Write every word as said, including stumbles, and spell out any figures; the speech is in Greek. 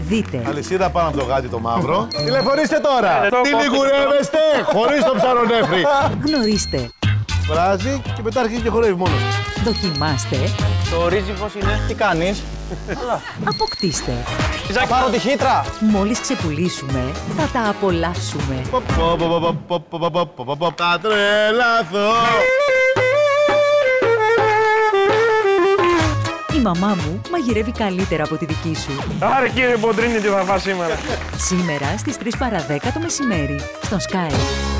Δείτε. Αλυσίδα πάνω από το γάτι το μαύρο. Τηλεφωνήστε τώρα! Τι λιγουρεύεστε! Χωρίς το ψαρονέφρι! Γνωρίστε. Βράζει και μετά αρχίζει και χορεύει μόνος. Δοκιμάστε. Το ρύζι πώς είναι, τι κάνεις? Αποκτήστε. Θα πάρω τη χύτρα. Μόλις ξεπουλήσουμε, θα τα απολαύσουμε. Θα τρελαθώ! Η μαμά μου μαγειρεύει καλύτερα από τη δική σου. Άρα κύριε Μποντρίνη, τι θα φας σήμερα? Σήμερα στις τρεις παρά δέκα το μεσημέρι, στον Sky.